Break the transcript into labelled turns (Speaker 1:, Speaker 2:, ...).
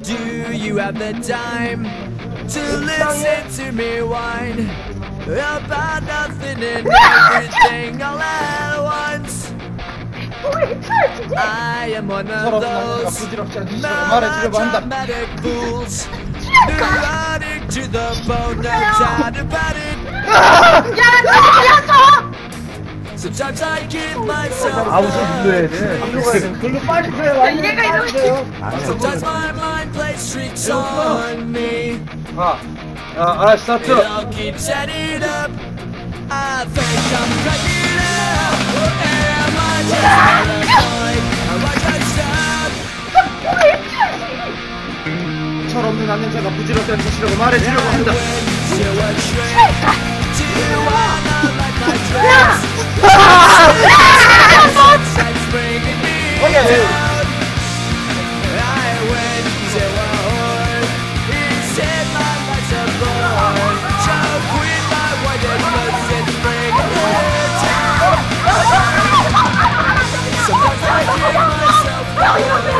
Speaker 1: Do you have the time to listen to me whine about nothing and everything all at once? I am one of those melodramatic fools neurotic to the bone, no doubt about it. Sometimes I give myself sometimes my mind plays tricks on me.
Speaker 2: 스타트.
Speaker 1: It all keeps adding up. I think I'm cracking up. Am I just paranoid? Am I just up?
Speaker 2: 철없는 남자가 부질없다는 뜻이라고 말해주려고 한다.
Speaker 1: Sometimes I give myself